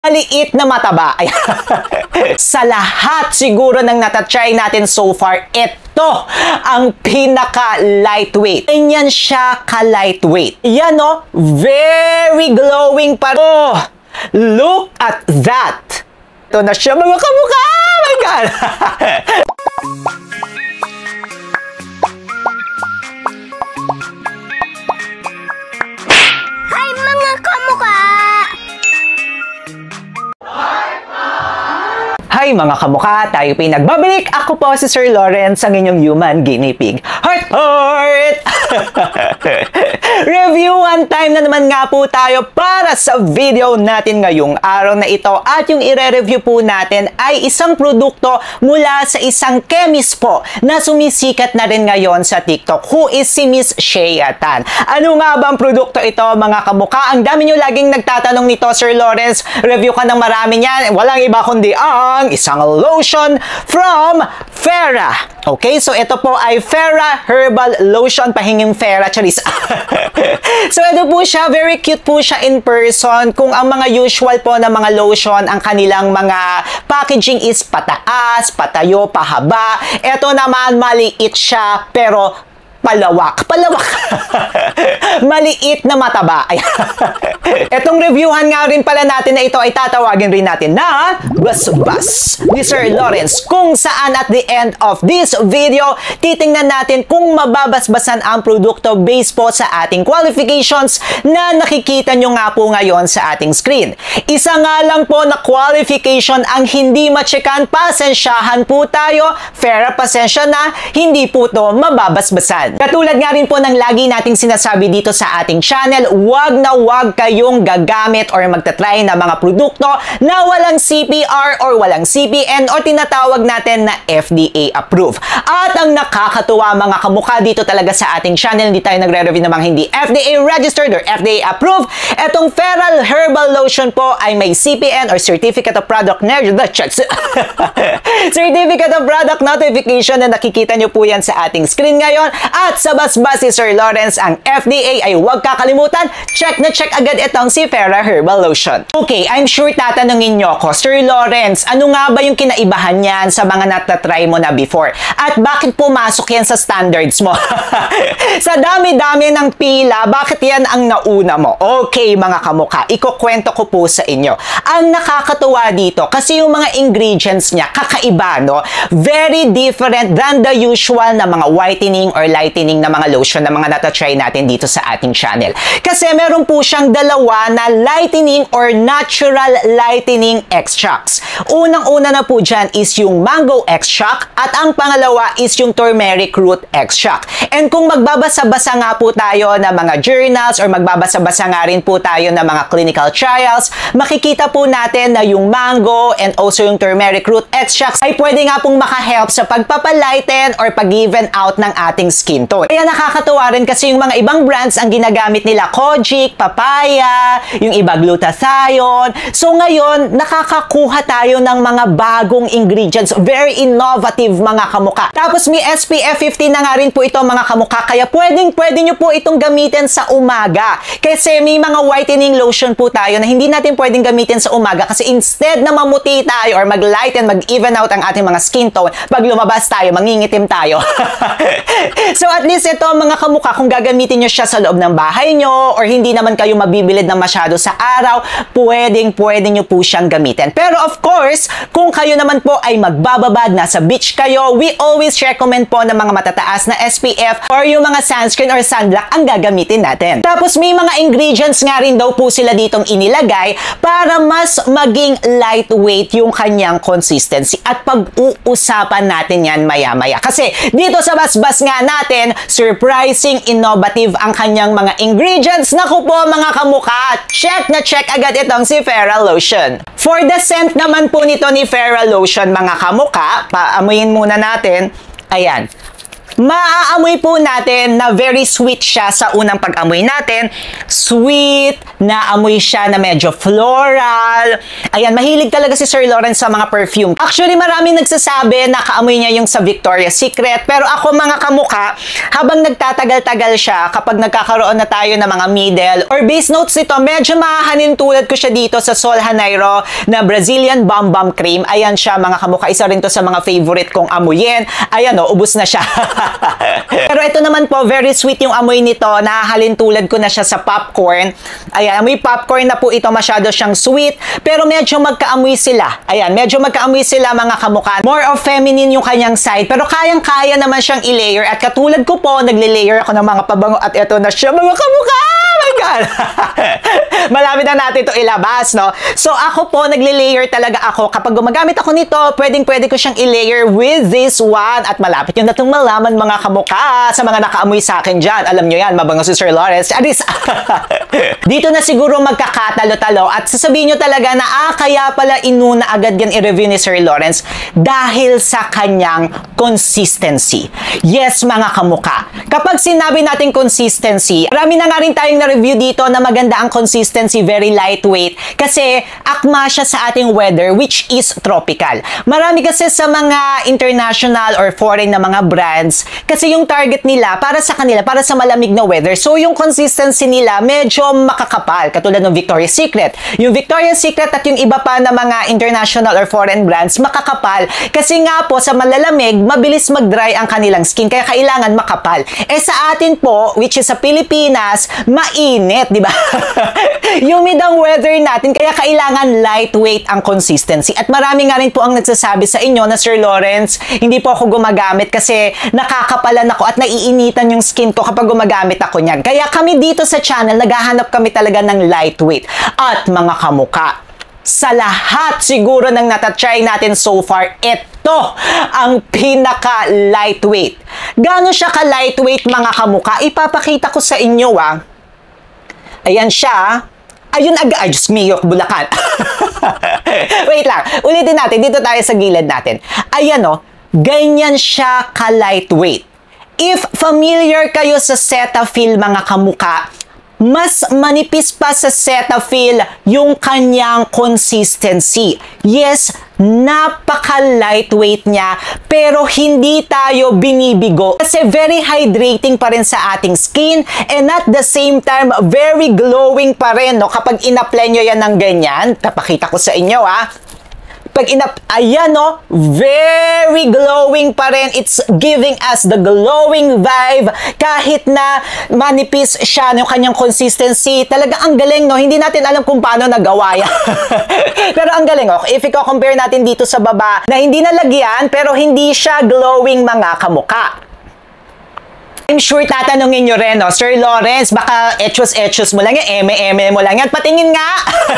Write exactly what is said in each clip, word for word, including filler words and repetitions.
Maliit na mataba. Sa lahat siguro ng natatry natin so far, ito ang pinaka-lightweight. Ganyan siya ka-lightweight. Yan o, very glowing pa. Oh, look at that. Ito na siya mga kamukha. Oh my God. Hi mga kamukha. Hi mga kamukha, tayo pinagbabalik. Ako po si Sir Lawrence, ang inyong human guinea pig. Heart, heart! Review one time na naman nga po tayo para sa video natin ngayong araw na ito. At yung ire-review po natin ay isang produkto mula sa isang chemist po na sumisikat na rin ngayon sa TikTok, who is si Miss Shea Tan. Ano nga ba ang produkto ito mga kamukha? Ang dami nyo laging nagtatanong nito, Sir Lawrence, review ka ng marami niyan. Walang iba kundi ang isang lotion from Fera. Okay, so ito po ay Fera Herbal Lotion, pahinging Fera, charis. So ito po siya, very cute po siya in person. Kung ang mga usual po na mga lotion, ang kanilang mga packaging is pataas, patayo, pahaba. Ito naman maliit siya pero palawak. Palawak. Maliit na mataba. Etong reviewhan nga rin pala natin na ito ay tatawagin rin natin na Bas-Bas ni Sir Lawrence, kung saan at the end of this video, titingnan natin kung mababasbasan ang produkto based po sa ating qualifications na nakikita nyo nga po ngayon sa ating screen. Isa nga lang po na qualification ang hindi matchekan, pasensyahan po tayo. Fera, pasensya na, hindi po to mababasbasan. Katulad nga rin po ng lagi nating sinasabi dito sa ating channel, wag na wag kayong gagamit or magtatry na mga produkto na walang C P R or walang C P N or tinatawag natin na F D A approved. At ang nakakatuwa mga kamukha dito talaga sa ating channel, hindi tayo nagre-review ng mga hindi F D A registered or F D A approved. Etong Feral Herbal Lotion po ay may C P N or Certificate of Product Certificate of Product Notification na nakikita nyo po yan sa ating screen ngayon. At sa Bas-Bas si Sir Lawrence, ang F D A ay huwag kakalimutan, check na check agad itong si Fera Herbal Lotion. Okay, I'm sure tatanungin nyo ko, Sir Lawrence, ano nga ba yung kinaibahan yan sa mga natatry mo na before? At bakit pumasok yan sa standards mo? Sa dami-dami ng pila, bakit yan ang nauna mo? Okay mga kamukha, ikukwento ko po sa inyo. Ang nakakatuwa dito, kasi yung mga ingredients niya, kakaiba, no? Very different than the usual na mga whitening or lightening na mga lotion na mga natatry natin dito sa ating channel. Kasi meron po siyang dalawa na lightening or natural lightening extracts. Unang-una na po dyan is yung mango extract at ang pangalawa is yung turmeric root extract. And kung magbabasa-basa nga po tayo ng mga journals or magbabasa-basa nga rin po tayo ng mga clinical trials, makikita po natin na yung mango and also yung turmeric root extracts ay pwede nga pong makahelp sa pagpapalighten or pag-even out ng ating skin tone. Kaya nakakatuwa rin kasi yung mga ibang brands ang ginagamit nila Kojic, Papaya, yung iba glutathione. So ngayon, nakakakuha tayo ng mga bagong ingredients. Very innovative mga kamukha. Tapos may S P F fifty na nga rin po ito mga kamukha. Kaya pwedeng pwede nyo po itong gamitin sa umaga. Kasi may mga whitening lotion po tayo na hindi natin pwedeng gamitin sa umaga kasi instead na mamuti tayo or mag-lighten, mag-even out ang ating mga skin tone, pag lumabas tayo, mangingitim tayo. So at least ito mga kamukha, kung gagamitin nyo siya sa loob ng bahay nyo or hindi naman kayo mabibilid ng masyado sa araw, pwedeng pwede nyo po siyang gamitin. Pero of course, kung kayo naman po ay magbababad, nasa beach kayo, we always recommend po ng mga matataas na S P F or yung mga sunscreen or sunblock ang gagamitin natin. Tapos may mga ingredients nga rin daw po sila ditong inilagay para mas maging lightweight yung kanyang consistency. At pag-uusapan natin yan maya-maya. Kasi dito sa Bas-Bas nga natin, surprising, innovative ang kanyang mga ingredients. Naku po mga kamukha, check na check agad itong si Fera Lotion. For the scent naman po nito ni Fera Lotion mga kamukha, paamuyin muna natin. Ayan. maaamoy po natin na very sweet siya sa unang pag-amoy natin. Sweet, na amoy siya na medyo floral. Ayan, mahilig talaga si Sir Lawrence sa mga perfume. Actually, maraming nagsasabi na kaamoy niya yung sa Victoria's Secret. Pero ako mga kamuka, habang nagtatagal-tagal siya, kapag nagkakaroon na tayo ng mga middle or base notes nito, medyo mahahanin tulad ko siya dito sa Sol Janeiro na Brazilian Bum Bum Cream. Ayan siya mga kamuka. Isa rin to sa mga favorite kong amuyin. Ayan o, ubus na siya. Pero ito naman po, very sweet yung amoy nito. Nahahalin tulad ko na siya sa popcorn. Ayan, amoy popcorn na po ito. Masyado siyang sweet. Pero medyo magkaamoy sila. Ayan, medyo magkaamoy sila mga kamukha. More of feminine yung kanyang side. Pero kayang-kaya naman siyang i-layer. At katulad ko po, nagle-layer ako ng mga pabango. At ito na siya mga kamukha. Oh my God! Malapit na natin ito ilabas, no? So ako po, nagle-layer talaga ako. Kapag gumagamit ako nito, pwedeng-pwede ko siyang i-layer with this one. At malapit yun na itong malaman mga kamukha sa mga nakaamoy sa akin dyan. Alam nyo yan, mabango si Sir Lawrence. Aris! Dito na siguro magkakatalo-talo at sasabihin nyo talaga na ah, kaya pala inuna agad yan i-review ni Sir Lawrence dahil sa kanyang consistency. Yes, mga kamukha. Kapag sinabi natin consistency, marami na nga rin tayong na-review dito na maganda ang consistency, very lightweight, kasi akma siya sa ating weather which is tropical. Marami kasi sa mga international or foreign na mga brands, kasi yung target nila para sa kanila, para sa malamig na weather. So yung consistency nila medyo makakapal, katulad ng Victoria's Secret. Yung Victoria's Secret at yung iba pa na mga international or foreign brands, makakapal. Kasi nga po, sa malalamig, mabilis mag-dry ang kanilang skin, kaya kailangan makapal. Eh sa atin po, which is sa Pilipinas, mainit, di ba? Humid ang weather natin, kaya kailangan lightweight ang consistency. At marami nga rin po ang nagsasabi sa inyo na Sir Lawrence, hindi po ako gumagamit kasi nakakapalan ako at naiinitan yung skin ko kapag gumagamit ako niyan. Kaya kami dito sa channel, naghahanap kami talaga ng lightweight. At mga kamuka, sa lahat siguro ng natatry natin so far, ito ang pinaka-lightweight. Gano'n siya ka-lightweight mga kamuka? Ipapakita ko sa inyo ah. Ayan siya. Ayun aga. Ay, Diyos mio, Bulacan. Wait lang. Ulitin natin. Dito tayo sa gilid natin. Ayan o. Ganyan siya ka-lightweight. If familiar kayo sa Cetaphil mga kamuka, mas manipis pa sa Cetaphil yung kanyang consistency. Yes, napaka-lightweight niya, pero hindi tayo binibigo. Kasi very hydrating pa rin sa ating skin, and at the same time, very glowing pa rin, no? Kapag in-apply nyo yan ng ganyan, papakita ko sa inyo, ah. Pag inap, ayan no, very glowing pa rin. It's giving us the glowing vibe kahit na manipis siya yung kanyang consistency. Talaga ang galing no, hindi natin alam kung paano nagawa yan. Pero ang galing oh, if i-compare natin dito sa baba na hindi nalagyan pero hindi siya glowing mga kamuka. I'm sure tatanungin nyo rin, no? Sir Lawrence, baka etchos-etchos mo lang yan, eme-eme mo lang yan. Patingin nga!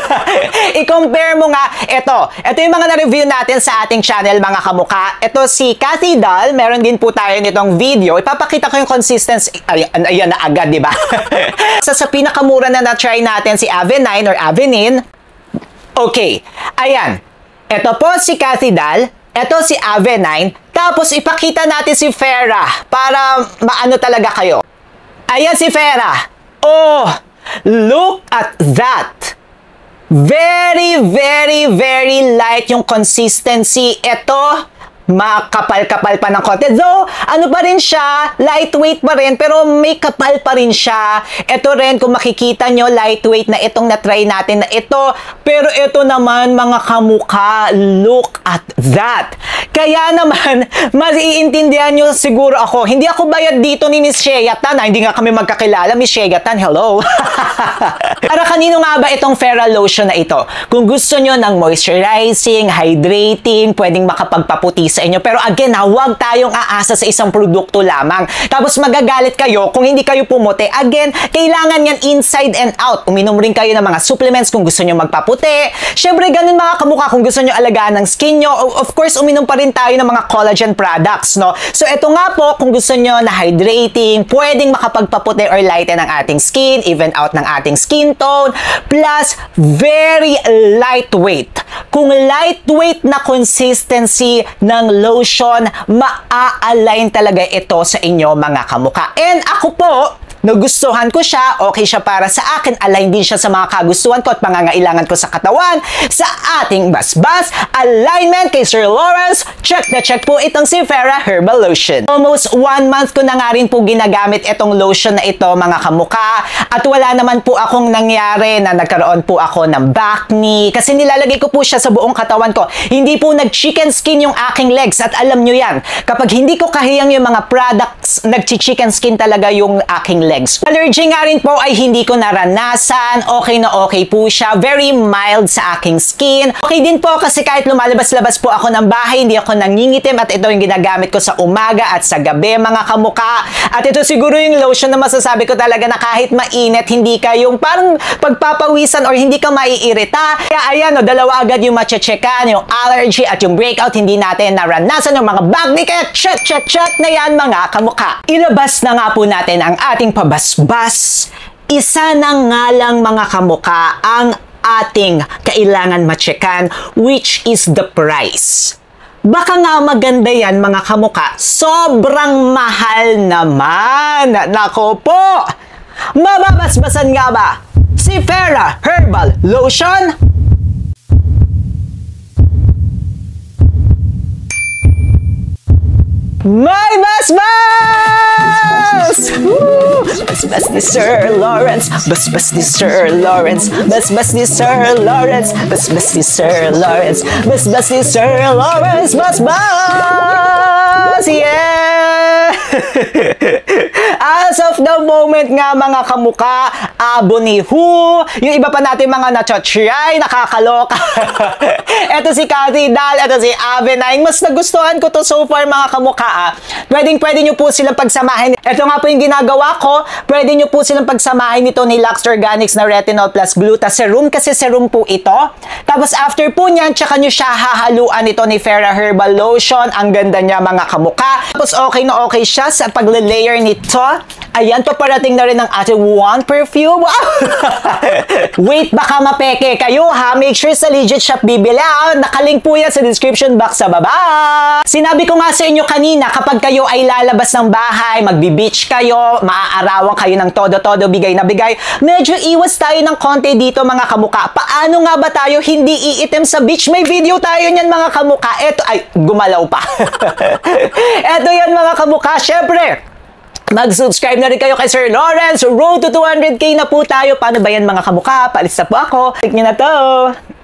I-compare mo nga. Ito, ito yung mga na-review natin sa ating channel, mga kamuka. Ito si Cathy Dahl, meron din po tayo nitong video. Ipapakita ko yung consistency. Ay, ayan na agad, di ba? sa, sa pinakamura na na-try natin, si Avenine or Avenin. Okay, ayan. Ito po si Cathy Dahl. Ito si Avenine. Tapos ipakita natin si Farah para maano talaga kayo. Ayan si Farah. Oh, look at that. Very, very, very light yung consistency. Ito, makapal-kapal pa ng konti. Though, ano pa rin siya, lightweight pa rin, pero may kapal pa rin siya. Ito rin, kung makikita nyo, lightweight na itong na-try natin na ito. Pero ito naman, mga kamuka, look at that. Kaya naman, mas iintindihan nyo siguro ako. Hindi ako bayad dito ni Miss Shea Tan. Ah, hindi nga kami magkakilala. Miss Shea Tan, hello. Para kanino nga ba itong Farah lotion na ito? Kung gusto nyo ng moisturizing, hydrating, pwedeng makapagpaputi sa inyo. Pero again, ha, huwag tayong aasa sa isang produkto lamang. Tapos magagalit kayo kung hindi kayo pumuti. Again, kailangan yan inside and out. Uminom rin kayo ng mga supplements kung gusto nyo magpaputi. Syempre, ganun mga kamukha kung gusto nyo alagaan ng skin nyo. Of course, uminom pa rin tayo ng mga collagen products, no? So, ito nga po, kung gusto nyo na hydrating, pwedeng makapagpaputi or lighten ang ating skin, even out ng ating skin tone. Plus, very lightweight. kung lightweight na consistency ng lotion, maa-align talaga ito sa inyo mga kamukha. And ako po, nagustuhan ko siya, okay siya para sa akin, align din siya sa mga kagustuhan ko at pangangailangan ko sa katawan. Sa ating basbas, alignment kay Sir Lawrence, check na check po itong si Farah Herbal Lotion. Almost one month ko na nga rin po ginagamit itong lotion na ito mga kamukha at wala naman po akong nangyari na nagkaroon po ako ng back knee kasi nilalagay ko po siya sa buong katawan ko. Hindi po nag-chicken skin yung aking legs at alam nyo yan, kapag hindi ko kahiyang yung mga products, nag-chicken skin talaga yung aking legs. Allergy nga rin po ay hindi ko naranasan. Okay na okay po siya. Very mild sa aking skin. Okay din po kasi kahit lumalabas-labas po ako ng bahay, hindi ako nangingitim at ito yung ginagamit ko sa umaga at sa gabi mga kamukha. At ito siguro yung lotion na masasabi ko talaga na kahit mainit, hindi ka yung parang pagpapawisan or hindi ka maiirita. Kaya ayan, no, dalawa agad yung mache-checkan, yung allergy at yung breakout, hindi natin naranasan yung mga bagni. Kaya check, check, check na yan mga kamukha. Ilabas na nga po natin ang ating pabasbas. Isa na nga lang mga kamukha ang ating kailangan matchekan, which is the price. Baka nga maganda yan mga kamukha, sobrang mahal naman. Nako po, mababasbasan nga ba si Farah Herbal Lotion? May basbas! Woo! Basbas ni Sir Lawrence, basbas ni Sir Lawrence, basbas ni Sir Lawrence, basbas ni Sir Lawrence, basbas ni Sir Lawrence, basbas! Yeah! As of the moment nga mga kamukha, abo ni Who, yung iba pa natin mga nachotry, nakakaloka. Eto si Cathy Dal, eto si Avenine, mas nagustuhan ko to so far mga kamukha. Ah. Pwedeng pwede nyo po silang pagsamahin. Ito nga po yung ginagawa ko, pwede nyo po silang pagsamahin nito ni Lux Organics na Retinol plus Gluta Serum kasi serum po ito. Tapos after po nyan, tsaka nyo siya hahaluan ito ni Farah Herbal Lotion. Ang ganda niya mga kamukha. Tapos okay na okay siya sa pagle-layer nito. Ayan, paparating na rin ang ating one perfume. Wow! Wait, baka mapeke kayo ha. Make sure sa Legit Shop bibili ha. Nakalink po yan sa description box sa baba. Sinabi ko nga sa inyo kanina, kapag kayo ay lalabas ng bahay, magbi-beach kayo, maaarawan kayo ng todo-todo, bigay na bigay, medyo iwas tayo ng konti dito mga kamukha. Paano nga ba tayo hindi iitim sa beach? May video tayo niyan mga kamukha. Eto, ay, gumalaw pa. Eto yan mga kamukha. Syempre, mag-subscribe na rin kayo kay Sir Lawrence. Road to two hundred K na po tayo. Paano ba yan mga kamukha? Paalis na po ako. Click nyo na to.